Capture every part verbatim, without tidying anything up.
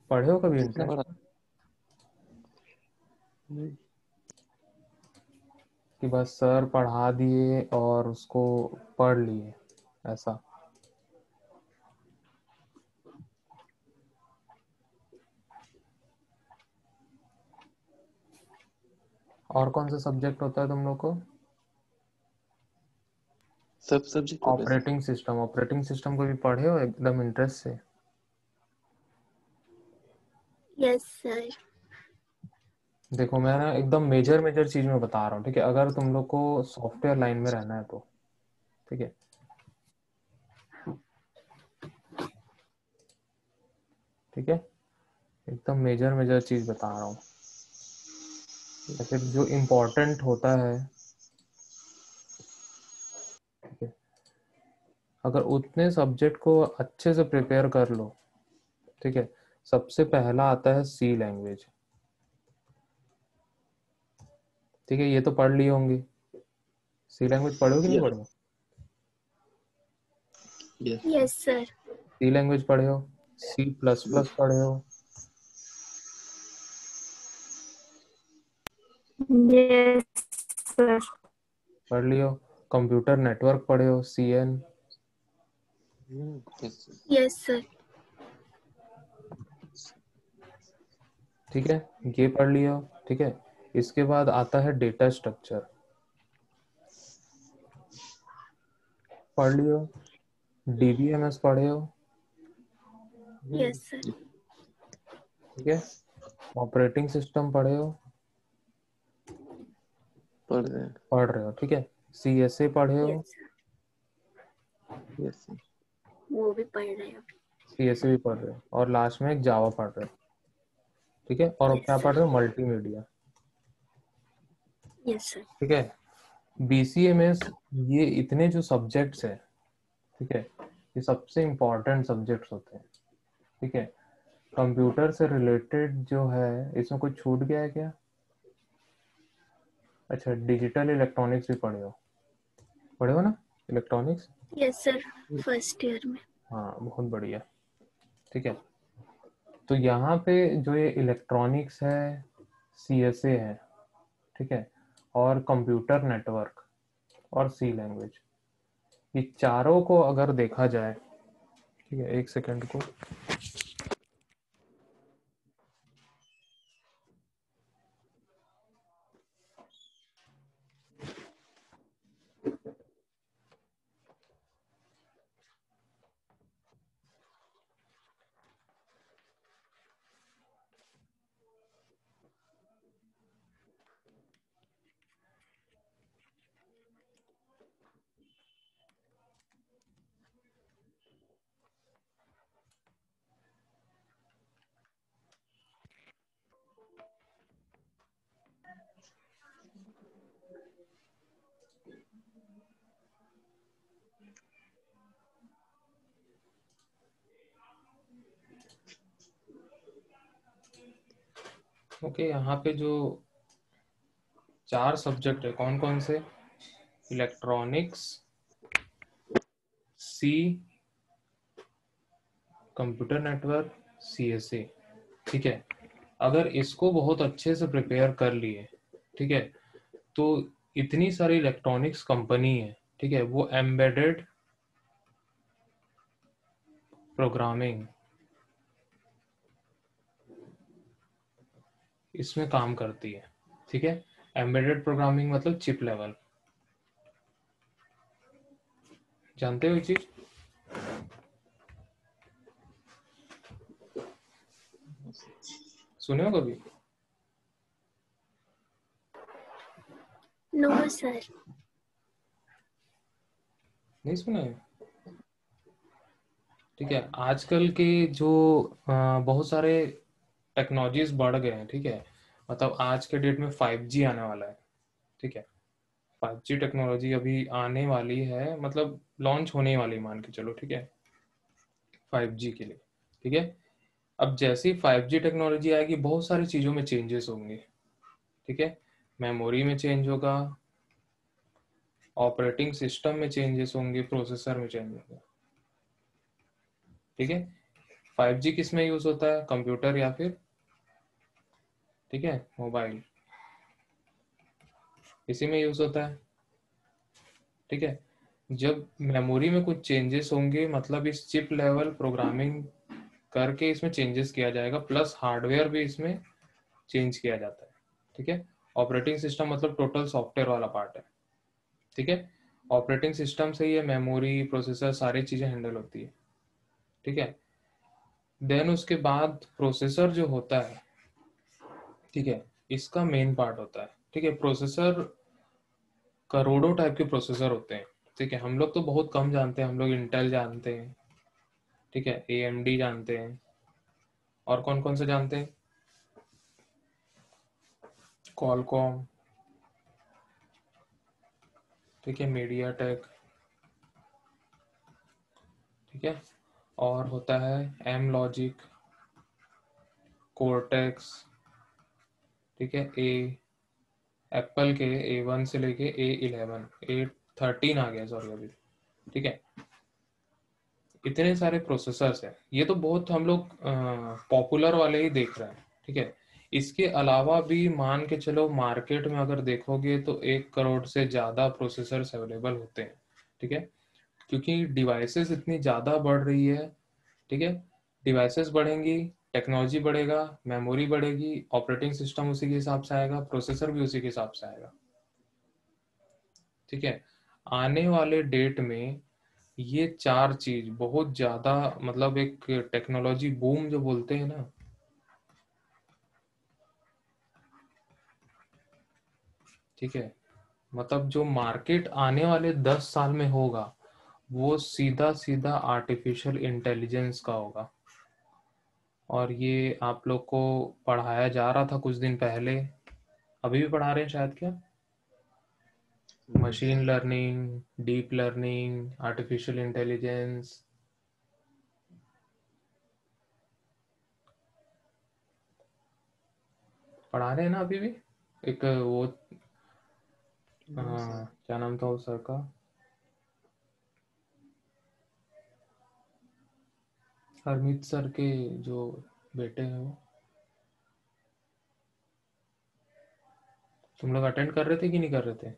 पढ़े हो कभी कितना इंटरेस्ट बड़ा? में नहीं। कि बस सर पढ़ा दिए और उसको पढ़ लिए ऐसा? और कौन सा सब्जेक्ट होता है तुम लोग को? सब सब्जेक्ट होता है sir. Operating system. Operating system को भी पढ़े हो एकदम इंटरेस्ट से? Yes sir. देखो मैं ना एकदम मेजर मेजर चीज में बता रहा हूँ, ठीक है? अगर तुम लोग को सॉफ्टवेयर लाइन में रहना है तो ठीक है, ठीक है, एकदम मेजर मेजर चीज बता रहा हूँ। या फिर जो इम्पोर्टेंट होता है, ठीक है, अगर उतने सब्जेक्ट को अच्छे से प्रिपेयर कर लो, ठीक है, सबसे पहला आता है सी लैंग्वेज। ठीक है, ये तो पढ़ लिए होंगे। सी लैंग्वेज पढ़े हो कि नहीं यस। पढ़े हो? Yes. Yes sir. C language पढ़े हो? सी प्लस प्लस पढ़े हो? Yes sir. पढ़ लियो। कंप्यूटर नेटवर्क पढ़े हो? C N? Yes sir. Yes sir. ठीक है, ये पढ़ लियो। ठीक है, इसके बाद आता है डेटा स्ट्रक्चर, पढ़ लियो। डीबीएमएस पढ़े हो? Yes sir. ठीक है, ऑपरेटिंग सिस्टम पढ़े हो? पढ़ रहे हैं। पढ़ रहे हो, ठीक है। सी एस ए पढ़े हो? Yes sir. Yes sir. वो भी पढ़ रहे हैं। सी एस ए भी पढ़ रहे हो, और लास्ट में एक जावा पढ़ रहे हो, ठीक है। और यस क्या पढ़ सर। रहे हो? Multimedia, yes sir. ठीक है। बीसीएमएस, ये इतने जो सब्जेक्ट्स है, ठीक है, ये सबसे इम्पोर्टेंट सब्जेक्ट्स होते हैं, ठीक है। कंप्यूटर से रिलेटेड जो है, इसमें कुछ छूट गया है क्या? अच्छा, डिजिटल इलेक्ट्रॉनिक्स भी पढ़े हो? पढ़े हो ना electronics? Yes sir, first year में। हाँ, बहुत बढ़िया, ठीक है। तो यहाँ पे जो ये इलेक्ट्रॉनिक्स है, सी एस ए है, ठीक है, और कंप्यूटर नेटवर्क और सी लैंग्वेज, ये चारों को अगर देखा जाए, ठीक है, एक सेकंड को। ओके, यहाँ पे जो चार सब्जेक्ट है, कौन कौन से? Electronics, C, computer network, C S A, ठीक है। अगर इसको बहुत अच्छे से प्रिपेयर कर लिए, ठीक है, तो इतनी सारी इलेक्ट्रॉनिक्स कंपनी है, ठीक है, वो एम्बेडेड प्रोग्रामिंग इसमें काम करती है, ठीक है। एम्बेडेड प्रोग्रामिंग मतलब चिप लेवल, जानते हो ये चीज? सुने हो कभी? No sir. नहीं सुना है? ठीक है, आजकल के जो अ, बहुत सारे टेक्नोलॉजीज बढ़ गए हैं, ठीक है। मतलब आज के डेट में फाइव जी आने वाला है, ठीक है। फाइव जी टेक्नोलॉजी अभी आने वाली है, मतलब लॉन्च होने वाली, मान के चलो, ठीक है, फाइव जी के लिए, ठीक है। अब जैसी फाइव जी टेक्नोलॉजी आएगी, बहुत सारी चीज़ों में चेंजेस होंगे, ठीक है। मेमोरी में चेंज होगा, ऑपरेटिंग सिस्टम में चेंजेस होंगे, प्रोसेसर में चेंज होगा, ठीक है। फाइव जी किस में यूज होता है? कंप्यूटर या फिर, ठीक है, मोबाइल, इसी में यूज होता है, ठीक है। जब मेमोरी में कुछ चेंजेस होंगे, मतलब इस चिप लेवल प्रोग्रामिंग करके इसमें चेंजेस किया जाएगा, प्लस हार्डवेयर भी इसमें चेंज किया जाता है, ठीक है। ऑपरेटिंग सिस्टम मतलब टोटल सॉफ्टवेयर वाला पार्ट है, ठीक है। ऑपरेटिंग सिस्टम से ये मेमोरी, प्रोसेसर, सारी चीजें हैंडल होती है, ठीक है। देन उसके बाद प्रोसेसर जो होता है, ठीक है, इसका मेन पार्ट होता है, ठीक है। प्रोसेसर करोड़ों टाइप के प्रोसेसर होते हैं, ठीक है। हम लोग तो बहुत कम जानते हैं, हम लोग इंटेल जानते हैं, ठीक है, ए एम डी जानते हैं, और कौन कौन से जानते हैं? क्वालकॉम, ठीक है, मीडिया टेक, ठीक है। और होता है एम लॉजिक, कोर्टेक्स, ठीक है, ए एप्पल के ए वन से लेके ए इलेवन, ए थर्टीन आ गया सॉरी अभी, ठीक है। इतने सारे प्रोसेसर्स हैं, ये तो बहुत हम लोग पॉपुलर वाले ही देख रहे हैं, ठीक है। इसके अलावा भी मान के चलो मार्केट में अगर देखोगे तो एक करोड़ से ज़्यादा प्रोसेसर्स अवेलेबल होते हैं, ठीक है। क्योंकि डिवाइसेस इतनी ज़्यादा बढ़ रही है, ठीक है। डिवाइसेस बढ़ेंगी, टेक्नोलॉजी बढ़ेगा, मेमोरी बढ़ेगी, ऑपरेटिंग सिस्टम उसी के हिसाब से आएगा, प्रोसेसर भी उसी के हिसाब से आएगा, ठीक है। आने वाले डेट में ये चार चीज बहुत ज्यादा, मतलब एक टेक्नोलॉजी बूम जो बोलते हैं ना, ठीक है, मतलब जो मार्केट आने वाले दस साल में होगा वो सीधा सीधा आर्टिफिशियल इंटेलिजेंस का होगा। और ये आप लोग को पढ़ाया जा रहा था कुछ दिन पहले, अभी भी पढ़ा रहे हैं शायद, क्या? Yes. Machine learning, deep learning, artificial intelligence, पढ़ा रहे हैं ना अभी भी? एक वो आ, हाँ सर। क्या नाम था उस सर का? हरमीत सर के जो बेटे हैं वो। तुम लोग अटेंड कर रहे थे कि नहीं कर रहे थे?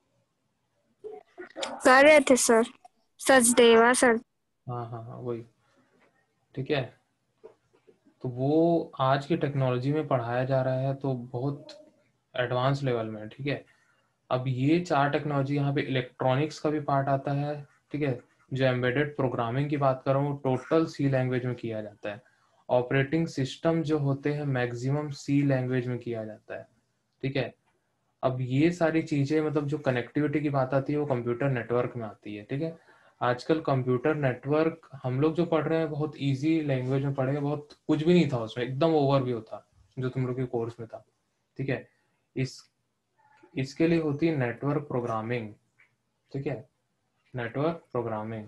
कर रहे थे सर, सचदेवा सर। हाँ हाँ हाँ वही, ठीक है। तो वो आज की टेक्नोलॉजी में पढ़ाया जा रहा है, तो बहुत एडवांस लेवल में, ठीक है। अब ये चार टेक्नोलॉजी, यहाँ पे इलेक्ट्रॉनिक्स का भी पार्ट आता है, ठीक है। जो एम्बेडेड प्रोग्रामिंग की बात कर रहा हूँ टोटल सी लैंग्वेज में किया जाता है। ऑपरेटिंग सिस्टम जो होते हैं मैक्सिमम सी लैंग्वेज में किया जाता है, ठीक है। अब ये सारी चीजें, मतलब जो कनेक्टिविटी की बात आती है वो कंप्यूटर नेटवर्क में आती है, ठीक है। आजकल कंप्यूटर नेटवर्क हम लोग जो पढ़ रहे हैं बहुत इजी लैंग्वेज में पढ़े, बहुत कुछ भी नहीं था उसमें, एकदम ओवरव्यू था जो तुम लोग के कोर्स में था, ठीक है। इस इसके लिए होती है नेटवर्क प्रोग्रामिंग, ठीक है, नेटवर्क प्रोग्रामिंग,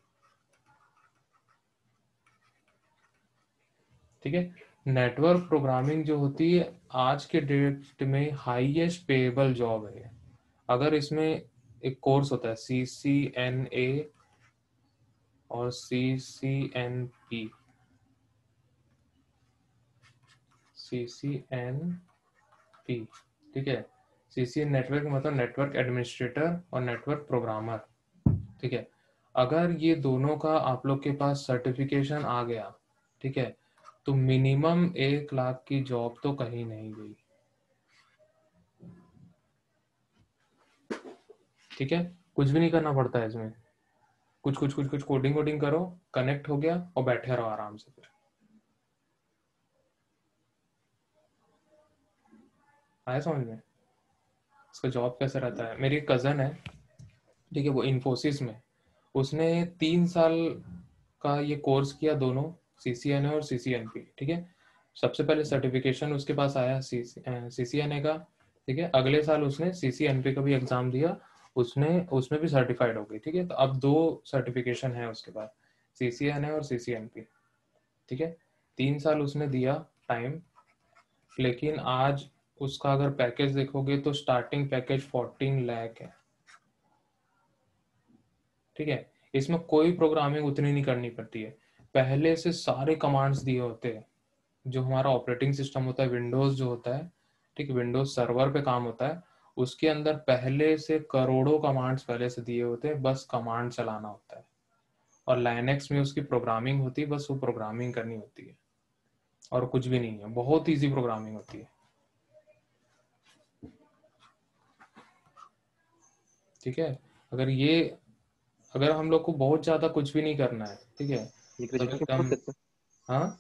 ठीक है। नेटवर्क प्रोग्रामिंग जो होती है आज के डेट में हाईएस्ट पेएबल जॉब है। अगर इसमें एक कोर्स होता है सी सी एन ए और C C N P, C C N P, ठीक है। सी सी एन नेटवर्क मतलब नेटवर्क एडमिनिस्ट्रेटर और नेटवर्क प्रोग्रामर, ठीक है। अगर ये दोनों का आप लोग के पास सर्टिफिकेशन आ गया, ठीक है, तो मिनिमम एक लाख की जॉब तो कहीं नहीं गई, ठीक है। कुछ भी नहीं करना पड़ता है इसमें, कुछ कुछ कुछ कुछ कोडिंग वोडिंग करो, कनेक्ट हो गया और बैठे रहो आराम से। फिर आया समझ में इसका जॉब कैसे रहता है? मेरी कजन है, ठीक है, वो इन्फोसिस में, उसने तीन साल का ये कोर्स किया, दोनों सी सी एन ए और सी सी एन पी, ठीक है। सबसे पहले सर्टिफिकेशन उसके पास आया सी सी एन ए का, ठीक है। अगले साल उसने सी सी एन पी का भी एग्जाम दिया, उसने उसमें भी सर्टिफाइड हो गई, ठीक है। तो अब दो सर्टिफिकेशन है उसके पास, सी सी एन ए और सी सी एन पी, ठीक है। तीन साल उसने दिया टाइम, लेकिन आज उसका अगर पैकेज देखोगे तो स्टार्टिंग पैकेज फोर्टीन लाख है, ठीक है। इसमें कोई प्रोग्रामिंग उतनी नहीं करनी पड़ती है, पहले से सारे कमांड्स दिए होते हैं। जो हमारा ऑपरेटिंग सिस्टम होता है, विंडोज जो होता है, ठीक है, विंडोज सर्वर पे काम होता है, उसके अंदर पहले से करोड़ों कमांड्स पहले से दिए होते हैं, बस कमांड चलाना होता है। और लाइनेक्स में उसकी प्रोग्रामिंग होती है, बस वो प्रोग्रामिंग करनी होती है और कुछ भी नहीं है, बहुत इजी प्रोग्रामिंग होती है। ठीक है, अगर ये अगर हम लोग को बहुत ज्यादा कुछ भी नहीं करना है, ठीक है, ये मतलब ग्रेजुएशन के बाद एकदम, करते हाँ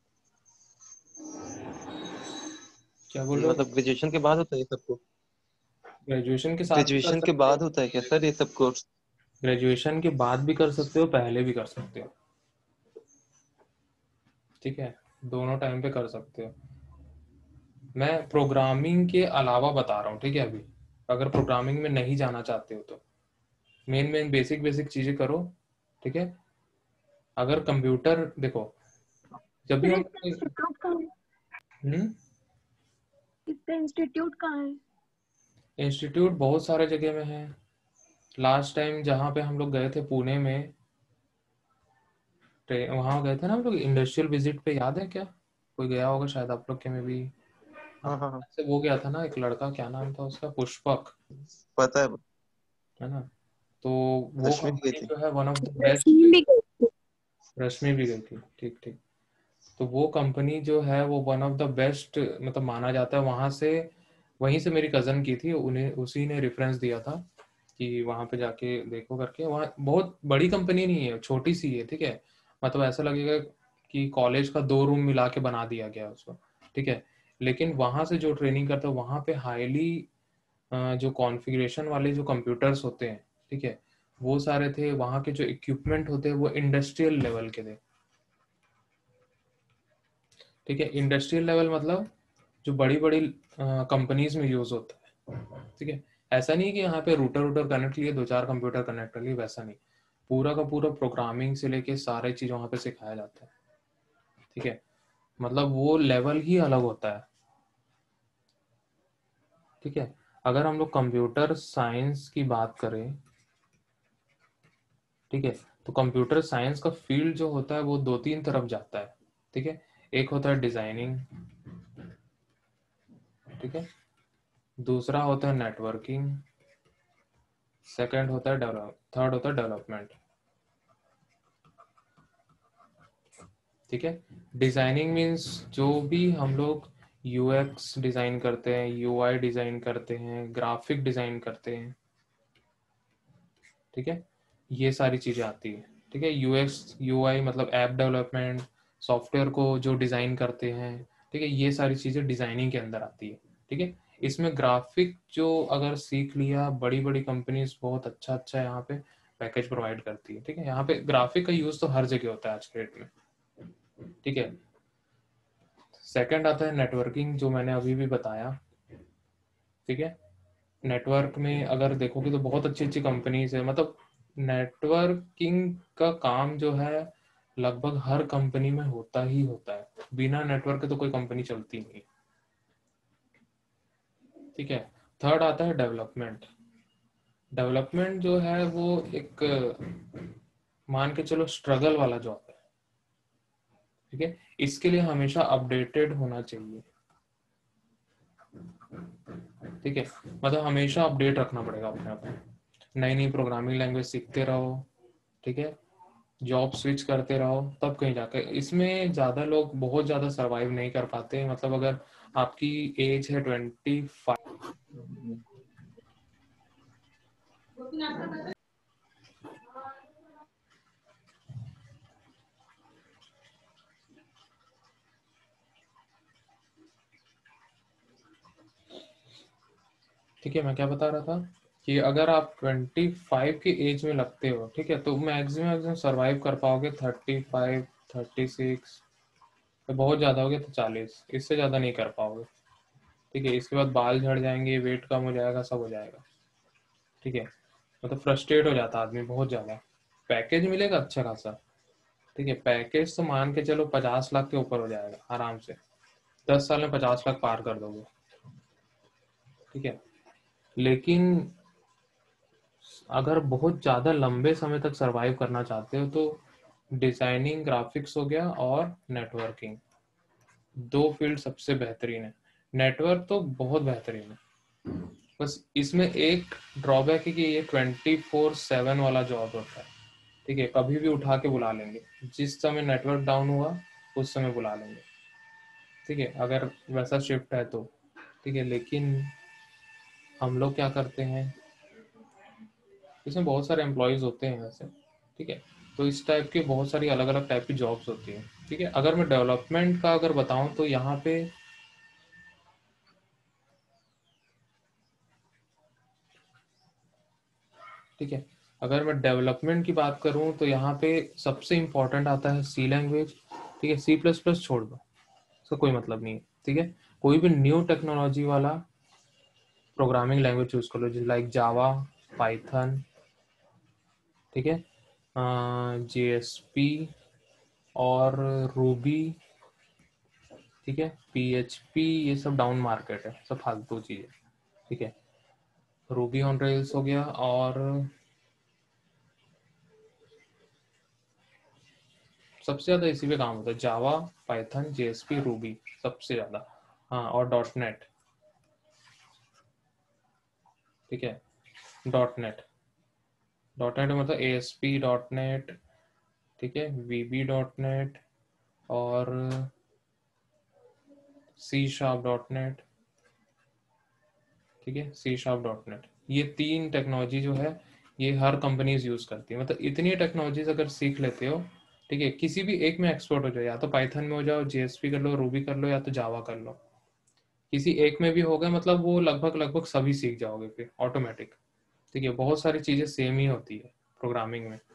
क्या हैं? बोल ये रहे हो? मतलब ग्रेजुएशन के बाद होता है ये सब कोर्स? ग्रेजुएशन के साथ भी कर ग्रेजुएशन के सकते हो, बाद होता है क्या सर ये सब कोर्स? ग्रेजुएशन के बाद भी कर सकते हो, पहले भी कर सकते हो, ठीक है, दोनों टाइम पे कर सकते हो। मैं प्रोग्रामिंग के अलावा बता रहा हूँ, ठीक है, अभी अगर प्रोग्रामिंग में नहीं जाना चाहते हो तो मेन मेन बेसिक बेसिक चीजें करो, ठीक है। अगर कंप्यूटर देखो, जब भी सर हम इसका इंस्टीट्यूट कहाँ है? हम्म इसका इंस्टीट्यूट कहाँ है? इंस्टीट्यूट बहुत सारे जगह में है। लास्ट टाइम जहाँ पे हम लोग गए थे पुणे में, वहां गए थे ना हम लोग इंडस्ट्रियल विजिट पे, याद है क्या? कोई गया होगा शायद आप लोग के में भी। हाँ हाँ हाँ, से वो गया था ना एक लड़का, क्या नाम था उसका, पुष्पक, पता है। है ना? तो वो रश्मि भी गई कंपनी थी। जो है one of the best. Rashmi भी गई थी। रश्मि भी गई थी, ठीक ठीक। तो वो कंपनी जो है वो वन ऑफ द बेस्ट मतलब माना जाता है वहां से। वहीं से मेरी कजन की थी, उन्हें उसी ने रेफरेंस दिया था कि वहां पे जाके देखो करके। वहाँ बहुत बड़ी कंपनी नहीं है, छोटी सी है, ठीक है, मतलब ऐसा लगेगा कि कॉलेज का दो रूम मिला के बना दिया गया उसको, ठीक है। लेकिन वहां से जो ट्रेनिंग करता है वहां पे हाईली जो कॉन्फ़िगरेशन वाले जो कंप्यूटर्स होते हैं, ठीक है, वो सारे थे। वहाँ के जो इक्विपमेंट होते हैं वो इंडस्ट्रियल लेवल के थे, ठीक है। इंडस्ट्रियल लेवल मतलब जो बड़ी बड़ी कंपनीज में यूज होता है, ठीक है। ऐसा नहीं कि यहाँ पे रूटर रूटर कनेक्ट लिए, दो चार कंप्यूटर कनेक्ट कर लिए, वैसा नहीं। पूरा का पूरा प्रोग्रामिंग से लेके सारे चीज वहाँ पे सिखाया जाता है, ठीक है। मतलब वो लेवल ही अलग होता है, ठीक है। अगर हम लोग कंप्यूटर साइंस की बात करें, ठीक है, तो कंप्यूटर साइंस का फील्ड जो होता है वो दो तीन तरफ जाता है, ठीक है। एक होता है डिजाइनिंग, ठीक है, दूसरा होता है नेटवर्किंग, सेकंड होता है डेवलप थर्ड होता है डेवलपमेंट, ठीक है। डिजाइनिंग मीन्स जो भी हम लोग यूएक्स डिजाइन करते हैं, यूआई डिजाइन करते हैं, ग्राफिक डिजाइन करते हैं, ठीक है, ये सारी चीजें आती है, ठीक है। यूएक्स यूआई मतलब ऐप डेवलपमेंट, सॉफ्टवेयर को जो डिजाइन करते हैं, ठीक है, ये सारी चीजें डिजाइनिंग के अंदर आती है, ठीक है। इसमें ग्राफिक जो अगर सीख लिया, बड़ी बड़ी कंपनीज बहुत अच्छा अच्छा यहाँ पे पैकेज प्रोवाइड करती है, ठीक है। यहाँ पे ग्राफिक का यूज तो हर जगह होता है आज के डेट में, ठीक है। सेकंड आता है नेटवर्किंग, जो मैंने अभी भी बताया, ठीक है। नेटवर्क में अगर देखोगे तो बहुत अच्छी अच्छी कंपनीज है, मतलब नेटवर्किंग का काम जो है लगभग हर कंपनी में होता ही होता है। बिना नेटवर्क के तो कोई कंपनी चलती नहीं, ठीक है। थर्ड आता है डेवलपमेंट। डेवलपमेंट जो है वो एक मान के चलो स्ट्रगल वाला जॉब है, ठीक है। इसके लिए हमेशा अपडेटेड होना चाहिए, ठीक है, मतलब हमेशा अपडेट रखना पड़ेगा अपने आप में। नई नई प्रोग्रामिंग लैंग्वेज सीखते रहो, ठीक है, जॉब स्विच करते रहो, तब कहीं जाकर। इसमें ज़्यादा लोग बहुत ज़्यादा सरवाइव नहीं कर पाते, मतलब अगर आपकी एज है ट्वेंटी फाइव। ठीक है, मैं क्या बता रहा था कि अगर आप ट्वेंटी फाइव की एज में लगते हो, ठीक है, तो मैक्सिमम मैक्सिमम सर्वाइव कर पाओगे थर्टी फाइव, थर्टी सिक्स, तो बहुत ज़्यादा हो गया तो चालीस, इससे ज़्यादा नहीं कर पाओगे, ठीक है। इसके बाद बाल झड़ जाएंगे, वेट कम हो जाएगा, सब हो जाएगा, ठीक है। मतलब फ्रस्ट्रेट हो जाता आदमी बहुत ज़्यादा। पैकेज मिलेगा अच्छा खासा, ठीक है, पैकेज तो मान के चलो पचास लाख के ऊपर हो जाएगा आराम से, दस साल में पचास लाख पार कर दोगे, ठीक है। लेकिन अगर बहुत ज़्यादा लंबे समय तक सरवाइव करना चाहते हो तो डिजाइनिंग ग्राफिक्स हो गया और नेटवर्किंग, दो फील्ड सबसे बेहतरीन है। नेटवर्क तो बहुत बेहतरीन है, बस इसमें एक ड्रॉबैक है कि ये ट्वेंटी फोर सेवन वाला जॉब होता है, ठीक है, कभी भी उठा के बुला लेंगे, जिस समय नेटवर्क डाउन हुआ उस समय बुला लेंगे, ठीक है, अगर वैसा शिफ्ट है तो, ठीक है। लेकिन हम लोग क्या करते हैं, इसमें बहुत सारे एम्प्लॉयज़ होते हैं वैसे, ठीक है, तो इस टाइप की बहुत सारी अलग अलग टाइप की जॉब्स होती हैं, ठीक है। अगर मैं डेवलपमेंट का अगर बताऊं तो यहाँ पे ठीक है, अगर मैं डेवलपमेंट की बात करूं तो यहाँ पे सबसे इम्पोर्टेंट आता है सी लैंग्वेज, ठीक है, सी प्लस प्लस छोड़ दो, इसका कोई मतलब नहीं है, ठीक है। कोई भी न्यू टेक्नोलॉजी वाला प्रोग्रामिंग लैंग्वेज चूज कर लो, जैसे लाइक जावा, पाइथन, ठीक है, जे एस पी और रूबी, ठीक है, पी एच पी, ये सब डाउन मार्केट है, सब फालतू चीज़ है, ठीक है। रूबी ऑन रेल्स हो गया, और सबसे ज़्यादा इसी पे काम होता है, Java, Python, J S P, Ruby सबसे ज़्यादा, हाँ, और डॉट नेट, ठीक है, डॉट नेट, डॉट नेट मतलब A S P dot net, ठीक है, वी बी डॉट नेट और सी शार्प डॉट नेट, ठीक है, सी शार्प डॉट नेट, ये तीन टेक्नोलॉजी जो है ये हर कंपनीज यूज करती है, मतलब इतनी टेक्नोलॉजीज अगर सीख लेते हो, ठीक है, किसी भी एक में एक्सपर्ट हो जाओ, या तो पाइथन में हो जाओ, जे एस पी कर लो, रूबी कर लो, या तो जावा कर लो, किसी एक में भी हो गया, मतलब वो लगभग लगभग सभी सीख जाओगे फिर ऑटोमेटिक, ठीक है। बहुत सारी चीजें सेम ही होती है प्रोग्रामिंग में,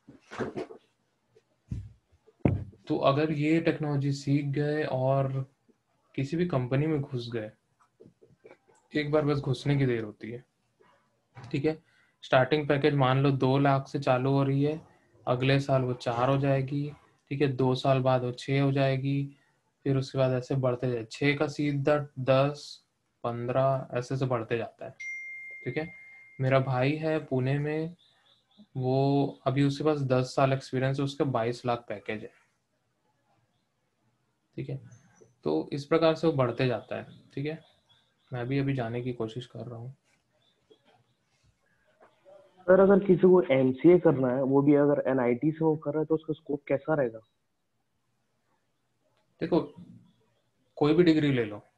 तो अगर ये टेक्नोलॉजी सीख गए और किसी भी कंपनी में घुस गए, एक बार बस घुसने की देर होती है, ठीक है। स्टार्टिंग पैकेज मान लो दो लाख से चालू हो रही है, अगले साल वो चार हो जाएगी, ठीक है, दो साल बाद वो छः हो जाएगी, फिर उसके बाद ऐसे बढ़ते जाए, छः का सीधा दस, पंद्रह, ऐसे से बढ़ते जाता है, ठीक है। मेरा भाई है पुणे में, वो अभी उसके पास दस साल एक्सपीरियंस है, उसका बाईस लाख पैकेज है, ठीक है। तो इस प्रकार से वो बढ़ते जाता है, ठीक है। मैं भी अभी जाने की कोशिश कर रहा हूँ। सर अगर किसी को एमसीए करना है, वो भी अगर एनआईटी से वो कर रहा है, तो उसका स्कोप कैसा रहेगा? देखो, कोई भी डिग्री ले लो,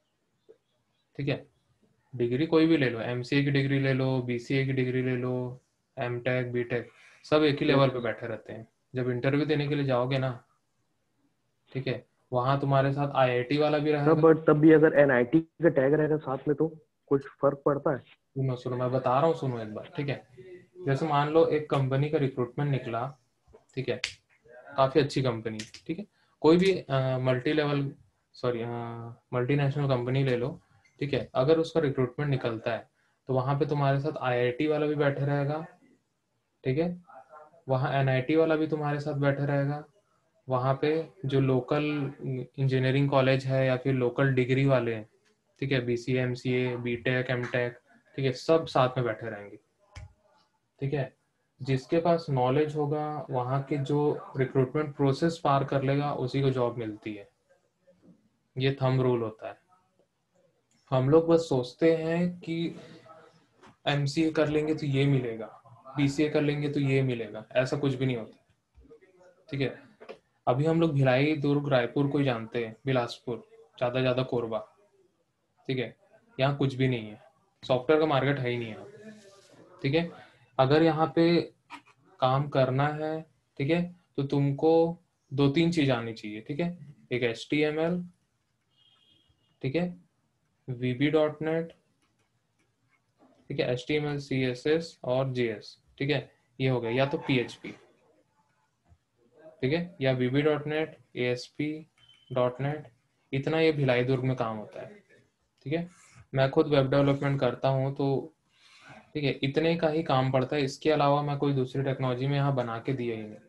ठीक है, डिग्री कोई भी ले लो, एमसीए की डिग्री ले लो, बीसीए की डिग्री ले लो, एमटेक, बीटेक, सब एक ही लेवल पे बैठे रहते हैं। जब इंटरव्यू देने के लिए जाओगे ना, ठीक है, वहाँ तुम्हारे साथ आईआईटी वाला भी सर रहेगा। बट तब भी अगर एनआईटी का टैग रहेगा साथ में, तो कुछ फर्क पड़ता है? सुनो सुनो, मैं बता रहा हूँ, सुनो एक बार, ठीक है। जैसे मान लो एक कंपनी का रिक्रूटमेंट निकला, ठीक है, काफ़ी अच्छी कंपनी, ठीक है, कोई भी multi level, sorry, multinational company ले लो, ठीक है, अगर उसका रिक्रूटमेंट निकलता है तो वहाँ पे तुम्हारे साथ आईआईटी वाला भी बैठे रहेगा, ठीक है, वहाँ एनआईटी वाला भी तुम्हारे साथ बैठे रहेगा, वहाँ पे जो लोकल इंजीनियरिंग कॉलेज है या फिर लोकल डिग्री वाले हैं, ठीक है, बीसीए, एमसीए, बीटेक, एमटेक, ठीक है, सब साथ में बैठे रहेंगे, ठीक है। जिसके पास नॉलेज होगा, वहाँ के जो रिक्रूटमेंट प्रोसेस पार कर लेगा, उसी को जॉब मिलती है, ये थंब रूल होता है। हम लोग बस सोचते हैं कि एमसीए कर लेंगे तो ये मिलेगा, बीसीए कर लेंगे तो ये मिलेगा, ऐसा कुछ भी नहीं होता, ठीक है। अभी हम लोग भिलाई, दुर्ग, रायपुर को ही जानते हैं, बिलासपुर, ज़्यादा ज़्यादा कोरबा, ठीक है, यहाँ कुछ भी नहीं है, सॉफ्टवेयर का मार्केट है ही नहीं यहाँ पे, ठीक है। अगर यहाँ पे काम करना है, ठीक है, तो तुमको दो तीन चीज आनी चाहिए, ठीक है, एक एच टी एम एल, ठीक है, वी बी डॉट नेट, ठीक है, H T M L, C S S और जे एस, ठीक है, ये हो गया, या तो पी एच पी, ठीक है, या V B dot net, A S P dot net, इतना ये भिलाई दुर्ग में काम होता है, ठीक है। मैं खुद वेब डेवलपमेंट करता हूँ, तो ठीक है, इतने का ही काम पड़ता है, इसके अलावा मैं कोई दूसरी टेक्नोलॉजी में यहाँ बना के दिया ही नहीं,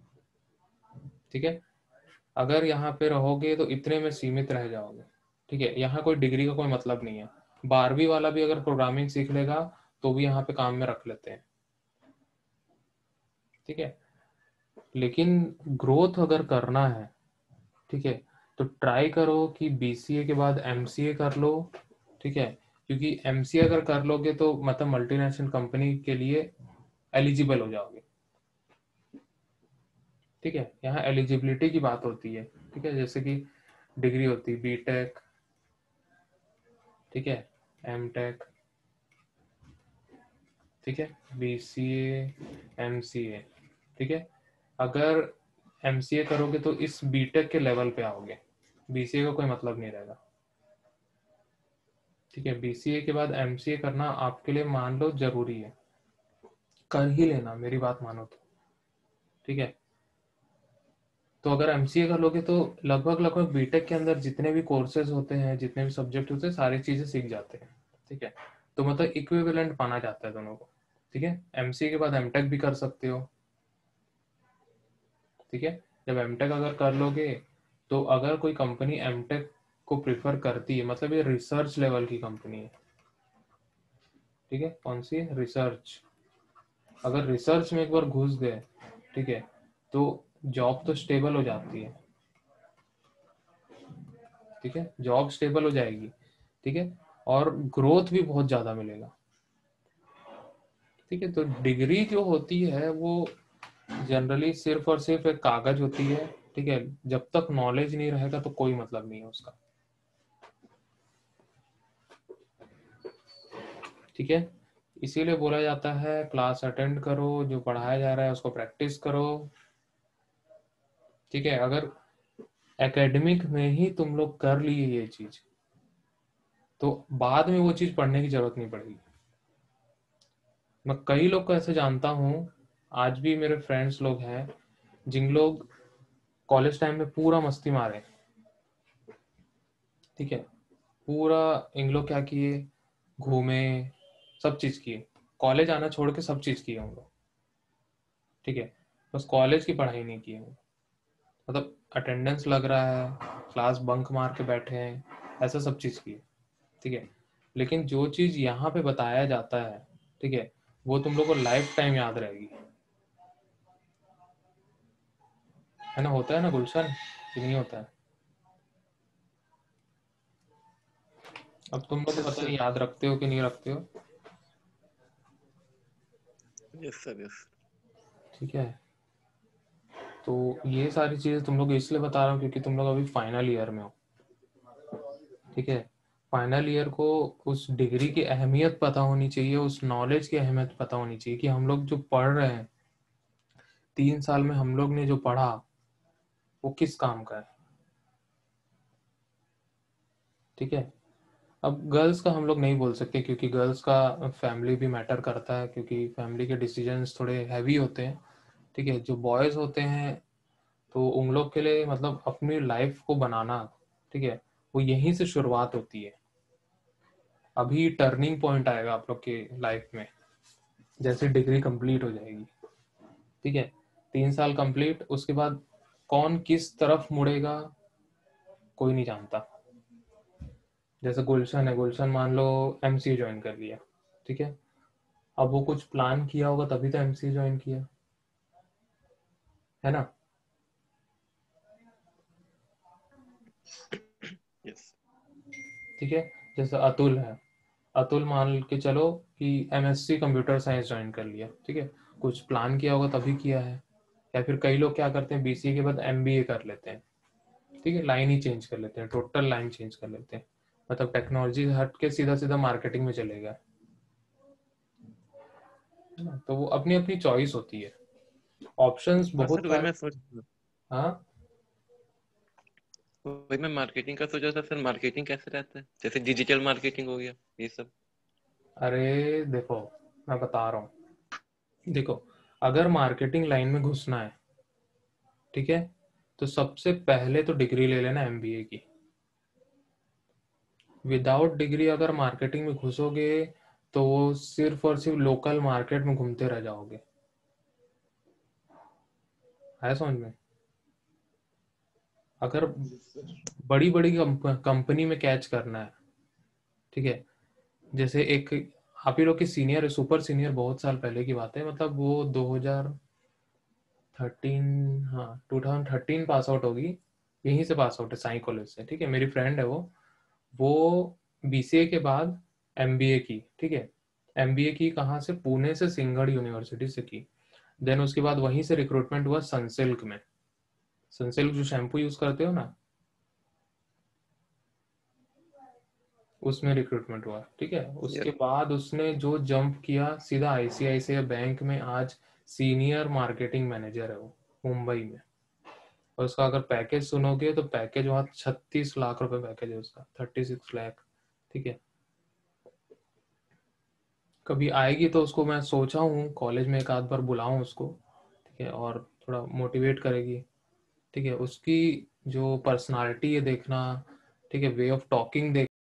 ठीक है। अगर यहाँ पे रहोगे तो इतने में सीमित रह जाओगे, ठीक है, यहाँ कोई डिग्री का कोई मतलब नहीं है, बारहवीं वाला भी अगर प्रोग्रामिंग सीख लेगा तो भी यहाँ पे काम में रख लेते हैं, ठीक है। लेकिन ग्रोथ अगर करना है, ठीक है, तो ट्राई करो कि बीसीए के बाद एमसीए कर लो, ठीक है, क्योंकि एमसीए अगर कर लोगे तो मतलब मल्टीनेशनल कंपनी के लिए एलिजिबल हो जाओगे, ठीक है। यहाँ एलिजिबिलिटी की बात होती है, ठीक है, जैसे कि डिग्री होती है बीटेक, ठीक है, एमटेक, ठीक है, बीसीए, एमसीए, ठीक है। अगर एमसीए करोगे तो इस बीटेक के लेवल पे आओगे, बीसीए का कोई मतलब नहीं रहेगा, ठीक है। बीसीए के बाद एमसीए करना आपके लिए मान लो जरूरी है, कर ही लेना, मेरी बात मानो तो, ठीक है। तो अगर एमसीए कर लोगे तो लगभग लगभग बीटेक के अंदर जितने भी कोर्सेज होते हैं, जितने भी सब्जेक्ट होते हैं, सारी चीजें सीख जाते हैं, ठीक है। तो मतलब इक्विवेलेंट माना जाता है दोनों को, ठीक है। एमसीए के बाद एमटेक भी कर सकते हो, ठीक है। जब एमटेक अगर कर लोगे तो अगर कोई कंपनी एमटेक को प्रिफर करती है, मतलब ये रिसर्च लेवल की कंपनी है, ठीक है। कौन सी? रिसर्च। अगर रिसर्च में एक बार घुस गए, ठीक है, तो जॉब तो स्टेबल हो जाती है, ठीक है, जॉब स्टेबल हो जाएगी, ठीक है, और ग्रोथ भी बहुत ज्यादा मिलेगा, ठीक है। तो डिग्री जो होती है वो जनरली सिर्फ और सिर्फ एक कागज होती है, ठीक है। जब तक नॉलेज नहीं रहेगा तो कोई मतलब नहीं है उसका, ठीक है। इसीलिए बोला जाता है क्लास अटेंड करो, जो पढ़ाया जा रहा है उसको प्रैक्टिस करो, ठीक है। अगर एकेडमिक में ही तुम लोग कर लिए ये चीज तो बाद में वो चीज पढ़ने की जरूरत नहीं पड़ेगी। मैं कई लोग को ऐसे जानता हूँ, आज भी मेरे फ्रेंड्स लोग हैं जिन लोग कॉलेज टाइम में पूरा मस्ती मारे, ठीक है, पूरा इन लोग क्या किए, घूमे, सब चीज किए, कॉलेज आना छोड़ के सब चीज किए हम लोग, ठीक है। बस कॉलेज की पढ़ाई नहीं की है, मतलब अटेंडेंस लग रहा है, क्लास बंक मार के बैठे हैं, ऐसा सब चीज किए, ठीक है। लेकिन जो चीज यहाँ पे बताया जाता है, ठीक है, वो तुम लोग को लाइफ टाइम याद रहेगी, है ना। होता है ना गुलशन, कि नहीं होता है? अब तुम लोग यस पता नहीं सर। याद रखते हो कि नहीं रखते हो, यस सर। यस। ठीक है। तो ये सारी चीजें तुम लोग इसलिए बता रहा हूँ क्योंकि तुम लोग अभी फाइनल ईयर में हो, ठीक है। फाइनल ईयर को उस डिग्री की अहमियत पता होनी चाहिए, उस नॉलेज की अहमियत पता होनी चाहिए कि हम लोग जो पढ़ रहे हैं, तीन साल में हम लोग ने जो पढ़ा वो किस काम का है, ठीक है। अब गर्ल्स का हम लोग नहीं बोल सकते क्योंकि गर्ल्स का फैमिली भी मैटर करता है, क्योंकि फैमिली के डिसीजंस थोड़े हैवी होते हैं, ठीक है। जो बॉयज होते हैं तो उन लोग के लिए मतलब अपनी लाइफ को बनाना, ठीक है, वो यहीं से शुरुआत होती है। अभी टर्निंग पॉइंट आएगा आप लोग के लाइफ में जैसे डिग्री कंप्लीट हो जाएगी, ठीक है। तीन साल कंप्लीट, उसके बाद कौन किस तरफ मुड़ेगा कोई नहीं जानता। जैसे गुलशन है, गुलशन मान लो एमसीए ज्वाइन कर लिया, ठीक है। अब वो कुछ प्लान किया होगा तभी तो एमसीए ज्वाइन किया, है ना। यस। ठीक है। जैसे अतुल है, अतुल मान के चलो कि एमएससी कंप्यूटर साइंस ज्वाइन कर लिया, ठीक है, कुछ प्लान किया होगा तभी किया है। या फिर कई लोग क्या करते हैं, बीसीए के बाद एमबीए कर लेते हैं, ठीक है, लाइन ही चेंज कर लेते हैं, टोटल लाइन चेंज कर लेते हैं, मतलब टेक्नोलॉजी हट के सीधा सीधा मार्केटिंग में चले गए, है ना। तो वो अपनी अपनी चॉइस होती है, ऑप्शंस हाँ बहुत सर, वही सारे। मैं सोच हाँ, वही मैं मार्केटिंग का सोच रहा था सर। मार्केटिंग कैसे रहता है? जैसे डिजिटल मार्केटिंग हो गया, ये सब। अरे देखो, मैं बता रहा हूँ, देखो, अगर मार्केटिंग लाइन में घुसना है, ठीक है, तो सबसे पहले तो डिग्री ले लेना एमबीए की। विदाउट डिग्री अगर मार्केटिंग में घुसोगे तो वो सिर्फ और सिर्फ लोकल मार्केट में घूमते रह जाओगे, है समझ में। अगर बड़ी बड़ी कंपनी में कैच करना है, ठीक है, जैसे एक आप ही लोग के सीनियर, सुपर सीनियर, बहुत साल पहले की बात है, मतलब वो दो हज़ार थर्टीन, हाँ two thousand thirteen pass out होगी, यहीं से पास आउट है साई कॉलेज से, ठीक है। मेरी फ्रेंड है वो वो बीसीए के बाद एमबीए की, ठीक है। एमबीए की कहाँ से? पुणे से, सिंगड़ यूनिवर्सिटी से की। देन उसके बाद वहीं से रिक्रूटमेंट हुआ सनसिल्क में। सनसिल्क जो शैम्पू यूज करते हो ना, उसमें रिक्रूटमेंट हुआ, ठीक है। उसके यस बाद उसने जो जंप किया सीधा आईसीआईसीआई बैंक में, आज सीनियर मार्केटिंग मैनेजर है वो, मुंबई में। और उसका अगर पैकेज सुनोगे तो पैकेज वहाँ छत्तीस लाख रुपए पैकेज है उसका, थर्टी सिक्स लाख, ठीक है। कभी आएगी तो उसको मैं सोचा हूँ कॉलेज में एक आध बार बुलाऊं उसको, ठीक है, और थोड़ा मोटिवेट करेगी, ठीक है। उसकी जो पर्सनालिटी है देखना, ठीक है, वे ऑफ टॉकिंग देख